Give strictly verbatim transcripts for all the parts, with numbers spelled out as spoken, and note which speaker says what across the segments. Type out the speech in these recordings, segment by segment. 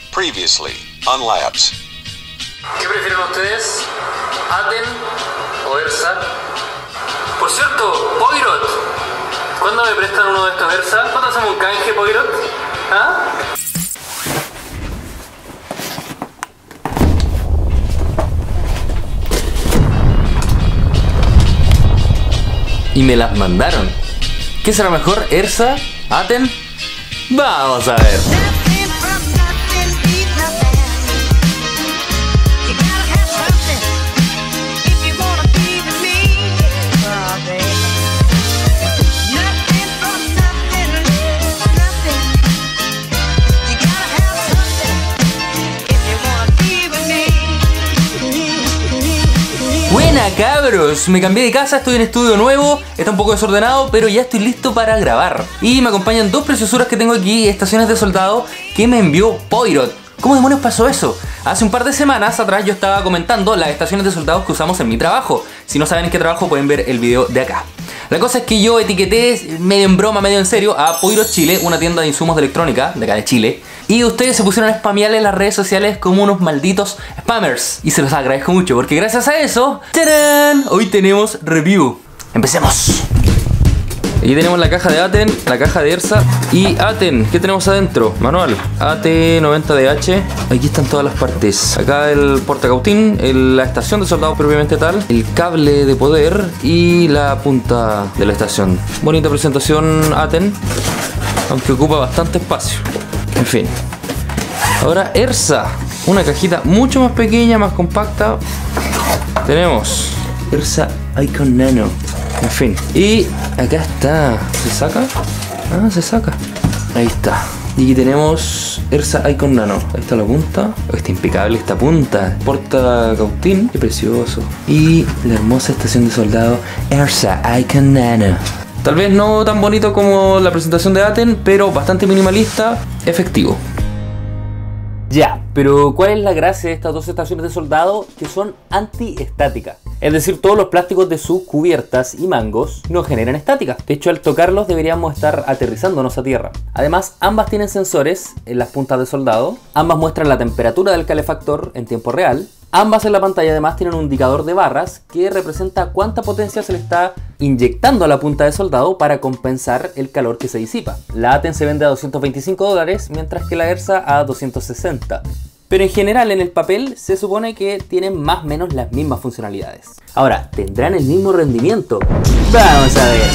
Speaker 1: Previously on Labs.
Speaker 2: ¿Qué prefieren ustedes? ¿Aten o ERSA? Por cierto, Poirot, ¿cuándo me prestan uno de estos ERSA? ¿Cuándo hacemos un canje, Poirot? ¿Ah? Y me las mandaron. ¿Qué será mejor? ¿ERSA? ¿Aten? Vamos a ver. Buena, cabros, me cambié de casa, estoy en estudio nuevo, está un poco desordenado, pero ya estoy listo para grabar. Y me acompañan dos preciosuras que tengo aquí, estaciones de soldado, que me envió Poirot. ¿Cómo demonios pasó eso? Hace un par de semanas atrás yo estaba comentando las estaciones de soldados que usamos en mi trabajo. Si no saben en qué trabajo pueden ver el video de acá. La cosa es que yo etiqueté, medio en broma, medio en serio, a Poirot Chile, una tienda de insumos de electrónica de acá de Chile. Y ustedes se pusieron a spamear en las redes sociales como unos malditos spammers. Y se los agradezco mucho porque gracias a eso, ¡tarán!, hoy tenemos review. Empecemos. Aquí tenemos la caja de Aten, la caja de ERSA y Aten. ¿Qué tenemos adentro? Manual A T noventa D H. Aquí están todas las partes. Acá el portacautín, el, la estación de soldado propiamente tal, el cable de poder y la punta de la estación. Bonita presentación Aten, aunque ocupa bastante espacio. En fin. Ahora ERSA, una cajita mucho más pequeña, más compacta. Tenemos ERSA Icon Nano. En fin, y acá está. ¿Se saca? Ah, se saca. Ahí está. Y aquí tenemos ERSA Icon Nano. Ahí está la punta. Está impecable esta punta. Porta cautín. Qué precioso. Y la hermosa estación de soldado ERSA Icon Nano. Tal vez no tan bonito como la presentación de Aten, pero bastante minimalista, efectivo. Ya, pero ¿cuál es la gracia de estas dos estaciones de soldado? Que son antiestáticas. Es decir, todos los plásticos de sus cubiertas y mangos no generan estática. De hecho, al tocarlos deberíamos estar aterrizándonos a tierra. Además, ambas tienen sensores en las puntas de soldado. Ambas muestran la temperatura del calefactor en tiempo real. Ambas en la pantalla además tienen un indicador de barras que representa cuánta potencia se le está inyectando a la punta de soldado para compensar el calor que se disipa. La Aten se vende a doscientos veinticinco dólares, mientras que la ERSA a doscientos sesenta. Pero en general en el papel se supone que tienen más o menos las mismas funcionalidades. Ahora, ¿tendrán el mismo rendimiento? Vamos a ver.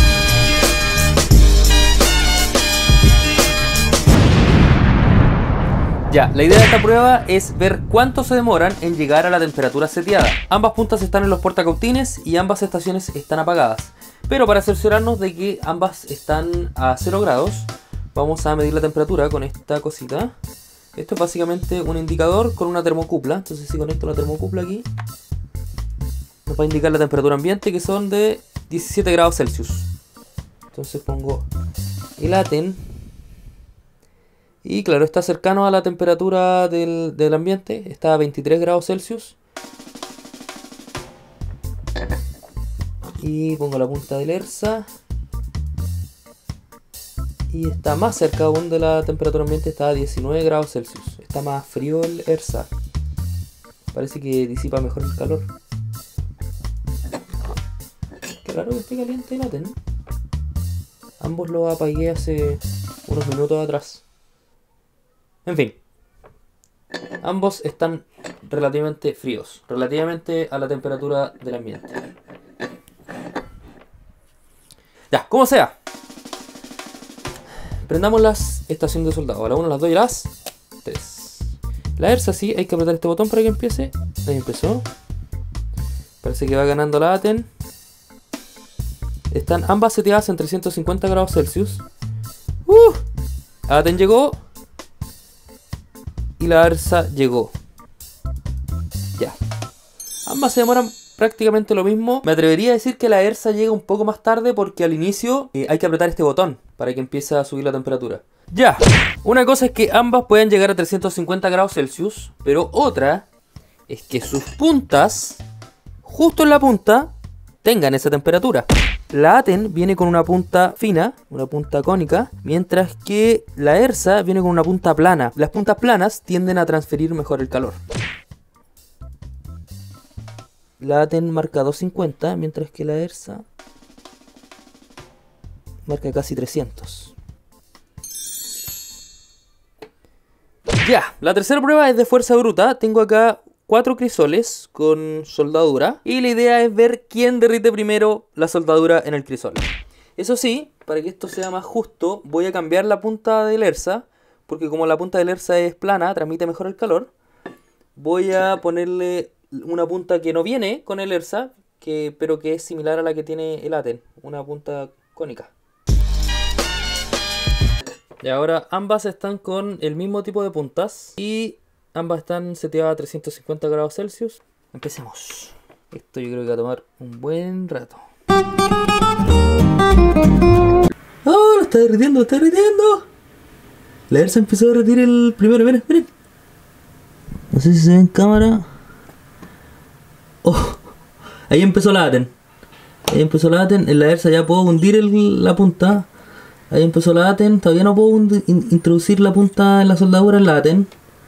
Speaker 2: Ya, la idea de esta prueba es ver cuánto se demoran en llegar a la temperatura seteada. Ambas puntas están en los portacautines y ambas estaciones están apagadas. Pero para cerciorarnos de que ambas están a cero grados, vamos a medir la temperatura con esta cosita. Esto es básicamente un indicador con una termocupla. Entonces si conecto la termocupla aquí, nos va a indicar la temperatura ambiente, que son de diecisiete grados Celsius. Entonces pongo el Aten. Y claro, está cercano a la temperatura del, del ambiente. Está a veintitrés grados Celsius. Y pongo la punta del ERSA. Y está más cerca aún de la temperatura ambiente. Está a diecinueve grados Celsius. Está más frío el ERSA. Parece que disipa mejor el calor. Qué raro que esté caliente el Aten. Ambos los apagué hace unos minutos atrás. En fin, ambos están relativamente fríos, relativamente a la temperatura del ambiente. Ya, como sea. Prendamos las estaciones de soldado, a la una, a las dos y a las tres. La ERSA sí, hay que apretar este botón para que empiece. Ahí empezó. Parece que va ganando la Aten. Están ambas seteadas en trescientos cincuenta grados Celsius. Uh, Aten llegó. Y la ERSA llegó. Ya. Ambas se demoran prácticamente lo mismo. Me atrevería a decir que la ERSA llega un poco más tarde porque al inicio eh, hay que apretar este botón para que empiece a subir la temperatura. Ya. Una cosa es que ambas pueden llegar a trescientos cincuenta grados Celsius, pero otra es que sus puntas, justo en la punta, tengan esa temperatura. La Aten viene con una punta fina, una punta cónica, mientras que la ERSA viene con una punta plana. Las puntas planas tienden a transferir mejor el calor. La Aten marca doscientos cincuenta, mientras que la ERSA marca casi trescientos. Ya, la tercera prueba es de fuerza bruta. Tengo acá cuatro crisoles con soldadura y la idea es ver quién derrite primero la soldadura en el crisol. Eso sí, para que esto sea más justo, voy a cambiar la punta del ERSA, porque como la punta del ERSA es plana, transmite mejor el calor. Voy a ponerle una punta que no viene con el ERSA, que, pero que es similar a la que tiene el Aten, una punta cónica. Y ahora ambas están con el mismo tipo de puntas y ambas están seteadas a trescientos cincuenta grados Celsius. Empecemos. Esto yo creo que va a tomar un buen rato. ¡Oh! Lo está derritiendo, lo está derritiendo. La ERSA empezó a derretir el primero, miren, miren. No sé si se ve en cámara. ¡Oh! Ahí empezó la Aten. Ahí empezó la Aten. En la ERSA ya puedo hundir el, la punta. Ahí empezó la Aten. Todavía no puedo in, introducir la punta en la soldadura en la Aten.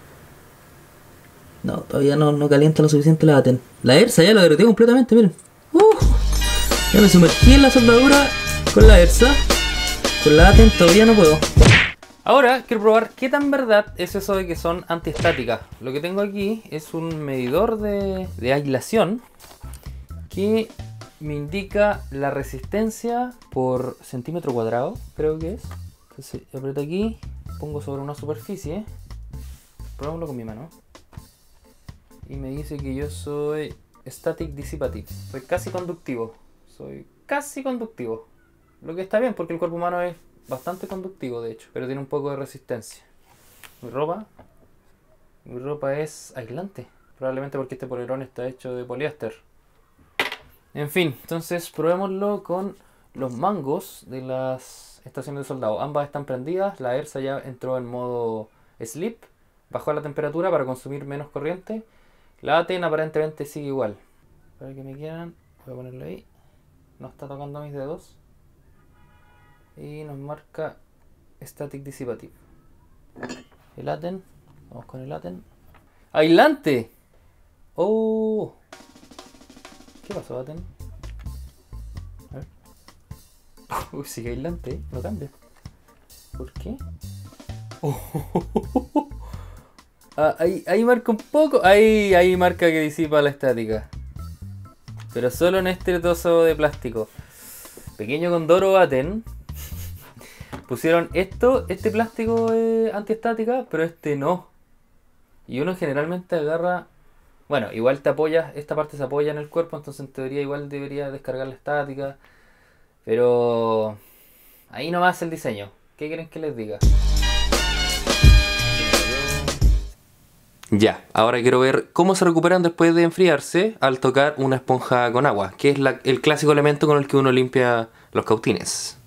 Speaker 2: No, todavía no, no calienta lo suficiente la Aten. La ERSA ya lo derretió completamente, miren. Uh, ya me sumergí en la soldadura con la ERSA. Con la Aten todavía no puedo. Ahora quiero probar qué tan verdad es eso de que son antiestáticas. Lo que tengo aquí es un medidor de, de aislación que me indica la resistencia por centímetro cuadrado, creo que es. Entonces aprieto aquí, pongo sobre una superficie, probémoslo con mi mano. Y me dice que yo soy static dissipative, soy casi conductivo, soy casi conductivo. Lo que está bien porque el cuerpo humano es bastante conductivo de hecho, pero tiene un poco de resistencia. Mi ropa, mi ropa es aislante, probablemente porque este polerón está hecho de poliéster. En fin, entonces probémoslo con los mangos de las estaciones de soldado. Ambas están prendidas, la ERSA ya entró en modo sleep, bajó la temperatura para consumir menos corriente. La Aten aparentemente sigue igual. Para que me quieran, voy a ponerlo ahí. No está tocando mis dedos. Y nos marca static dissipative. El Aten, vamos con el Aten. ¡Aislante! ¡Oh! ¿Qué pasó, Aten? A ver. Uy, sigue aislante, ¿eh? No cambia. ¿Por qué? Oh. Ah, ahí, ahí marca un poco. Ahí, ahí marca que disipa la estática. Pero solo en este trozo de plástico. Pequeño Condoro Aten. Pusieron esto, este plástico eh, antiestática, pero este no. Y uno generalmente agarra. Bueno, igual te apoyas, esta parte se apoya en el cuerpo, entonces en teoría igual debería descargar la estática. Pero ahí nomás el diseño. ¿Qué quieren que les diga? Ya, ahora quiero ver cómo se recuperan después de enfriarse al tocar una esponja con agua, que es la, el clásico elemento con el que uno limpia los cautines.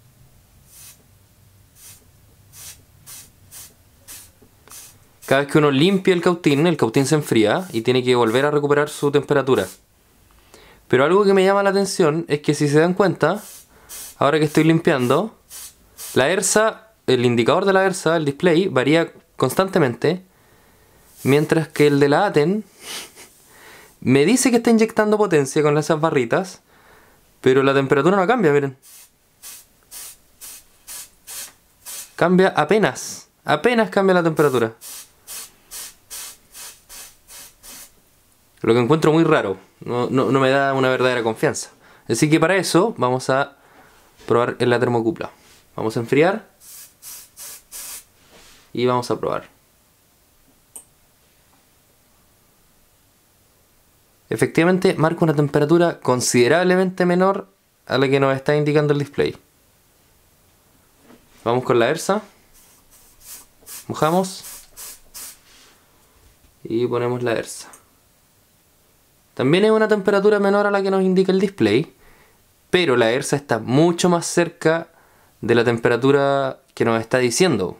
Speaker 2: Cada vez que uno limpia el cautín, el cautín se enfría y tiene que volver a recuperar su temperatura. Pero algo que me llama la atención es que si se dan cuenta, ahora que estoy limpiando, la ERSA, el indicador de la ERSA, el display, varía constantemente. Mientras que el de la Aten me dice que está inyectando potencia con esas barritas, pero la temperatura no cambia, miren. Cambia apenas, apenas cambia la temperatura. Lo que encuentro muy raro, no, no, no me da una verdadera confianza. Así que para eso vamos a probar en la termocupla. Vamos a enfriar y vamos a probar. Efectivamente marca una temperatura considerablemente menor a la que nos está indicando el display. Vamos con la ERSA. Mojamos. Y ponemos la ERSA. También es una temperatura menor a la que nos indica el display. Pero la ERSA está mucho más cerca de la temperatura que nos está diciendo.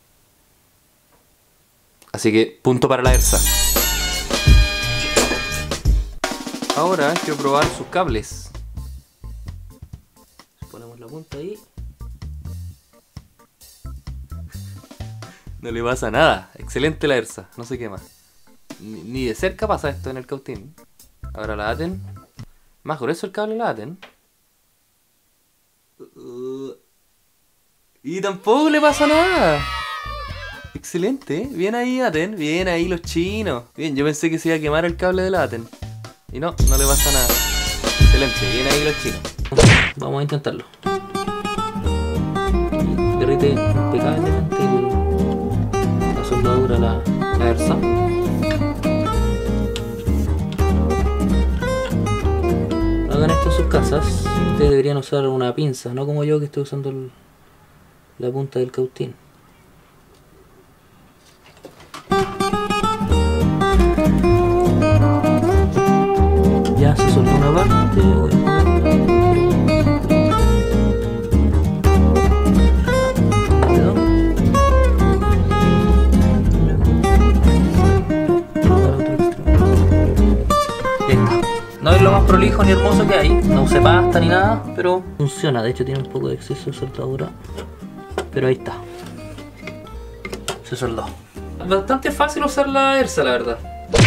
Speaker 2: Así que punto para la ERSA. Ahora quiero probar sus cables. la punta ahí. No le pasa nada. Excelente la ERSA, no se quema. Ni, ni de cerca pasa esto en el cautín. Ahora la Aten. Más grueso el cable de la Aten. Uh, y tampoco le pasa nada. Excelente, ¿eh? Bien ahí Aten, bien ahí los chinos. Bien, yo pensé que se iba a quemar el cable de la Aten. Y no, no le pasa nada. Excelente, bien ahí los chinos. Vamos a intentarlo. Derrite impecablemente el, la soldadura, la, la ERSA. Hagan esto en sus casas. Ustedes deberían usar una pinza, no como yo que estoy usando el, la punta del cautín. Ya se soltó una parte. Voy a no es lo más prolijo ni hermoso que hay, no usé pasta ni nada, pero funciona. De hecho tiene un poco de exceso de soldadura, pero ahí está, se soldó. Es bastante fácil usar la ERSA, la verdad.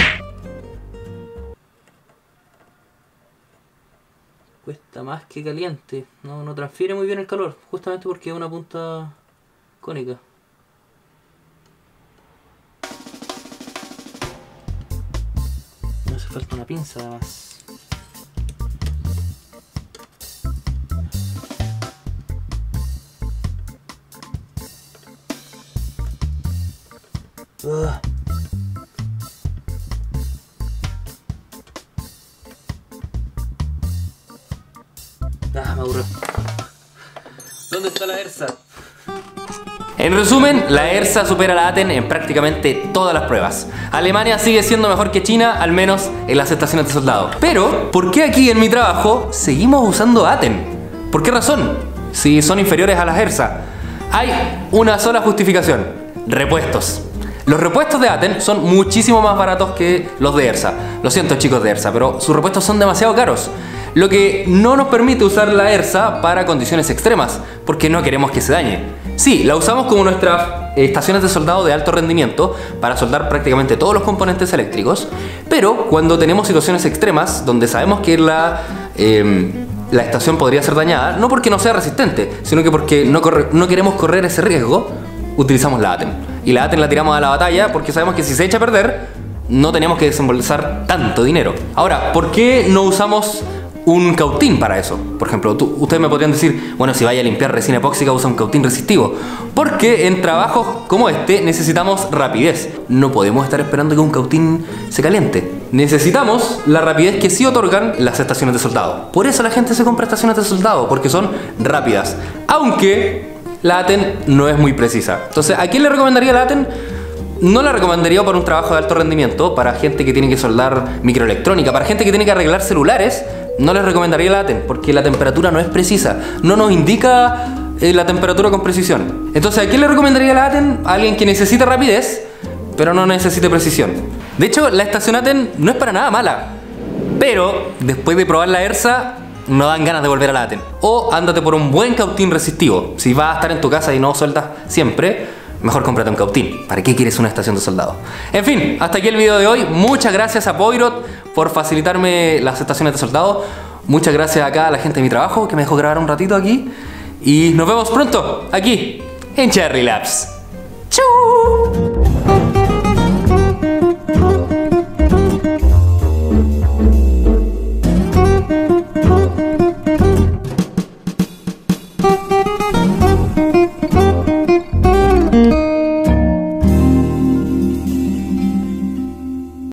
Speaker 2: Cuesta más que caliente, no, no transfiere muy bien el calor, justamente porque es una punta cónica. Me hace falta una pinza además. Uh. Ah, me aburrió. ¿Dónde está la ERSA? En resumen, la ERSA supera a la Aten en prácticamente todas las pruebas. Alemania sigue siendo mejor que China, al menos en las estaciones de soldado. Pero, ¿por qué aquí en mi trabajo seguimos usando Aten? ¿Por qué razón? Si son inferiores a las ERSA. Hay una sola justificación: repuestos. Los repuestos de Aten son muchísimo más baratos que los de ERSA. Lo siento, chicos de ERSA, pero sus repuestos son demasiado caros, lo que no nos permite usar la ERSA para condiciones extremas, porque no queremos que se dañe. Sí, la usamos como nuestras estaciones de soldado de alto rendimiento para soldar prácticamente todos los componentes eléctricos, pero cuando tenemos situaciones extremas donde sabemos que la, eh, la estación podría ser dañada, no porque no sea resistente, sino que porque no, corre, no queremos correr ese riesgo, utilizamos la Aten. Y la Aten la tiramos a la batalla porque sabemos que si se echa a perder, no tenemos que desembolsar tanto dinero. Ahora, ¿por qué no usamos un cautín para eso? Por ejemplo, tú, ustedes me podrían decir, bueno, si vaya a limpiar resina epóxica usa un cautín resistivo. Porque en trabajos como este necesitamos rapidez. No podemos estar esperando que un cautín se caliente. Necesitamos la rapidez que sí otorgan las estaciones de soldado. Por eso la gente se compra estaciones de soldado, porque son rápidas. Aunque la Aten no es muy precisa. Entonces, ¿a quién le recomendaría la Aten? No la recomendaría para un trabajo de alto rendimiento, para gente que tiene que soldar microelectrónica, para gente que tiene que arreglar celulares. No les recomendaría la Aten, porque la temperatura no es precisa, no nos indica eh, la temperatura con precisión. Entonces, ¿a quién le recomendaría la Aten? A alguien que necesite rapidez, pero no necesite precisión. De hecho, la estación Aten no es para nada mala, pero después de probar la ERSA, no dan ganas de volver a la Aten. O ándate por un buen cautín resistivo. Si vas a estar en tu casa y no sueltas siempre, mejor cómprate un cautín. ¿Para qué quieres una estación de soldado? En fin, hasta aquí el video de hoy. Muchas gracias a Poirot por facilitarme las estaciones de soldado. Muchas gracias acá a la gente de mi trabajo que me dejó grabar un ratito aquí. Y nos vemos pronto aquí en Cherry Labs. ¡Chau!